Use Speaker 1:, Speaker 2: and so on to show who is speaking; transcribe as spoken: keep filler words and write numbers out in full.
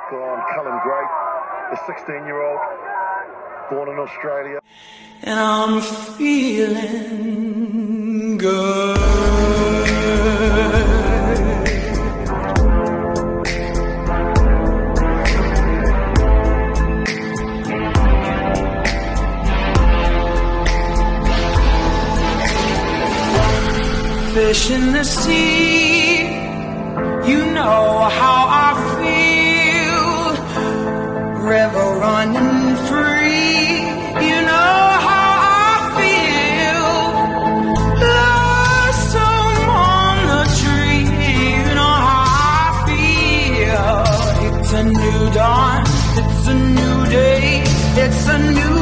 Speaker 1: on Cullen Great, the sixteen-year-old, born in Australia.
Speaker 2: And I'm feeling good. Fish in the sea, you know how I feel. River running free, you know how I feel. Blossom on the tree, you know how I feel. It's a new dawn, it's a new day, it's a new